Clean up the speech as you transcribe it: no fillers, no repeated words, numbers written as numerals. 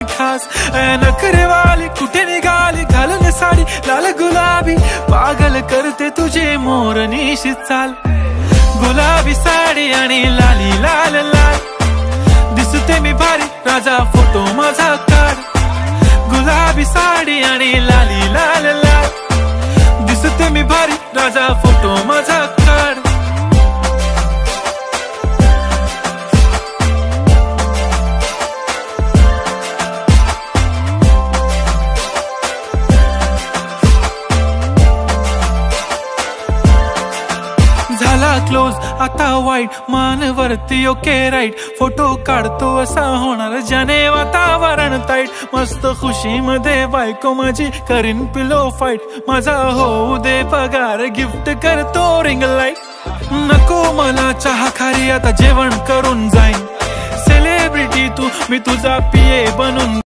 खास नखरे वाली कुठे निघाली घालून साडी लाल गुलाबी पागल करते तुझे मोरनीशी चाल गुलाबी साडी आणि लाली लाल लाल दिसते मी भारी राजा फोटो माझा काढ गुलाबी साडी आणि लाली लाल लाल दिसते मी भारी राजा फोटो माझा काढ झाला क्लोज आता वाईट मानवरती ओके राईट फोटो काढतो असा होणार ज्याने वातावरण ताईट मस्त खुशी मध्ये बायको माझी करीन पिलो फाईट माझा होऊ दे पगार गिफ्ट करतो रिंग लाईट नको मला चहा खारी आता जेवण करून जाईन सेलिब्रिटी तू मी तुझा पिये बनून